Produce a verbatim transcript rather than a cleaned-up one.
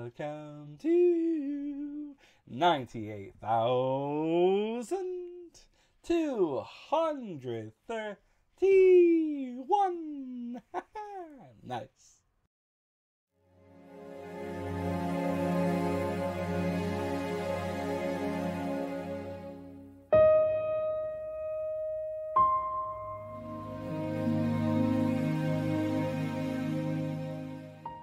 Welcome to ninety-eight thousand two hundred thirty-one. Nice.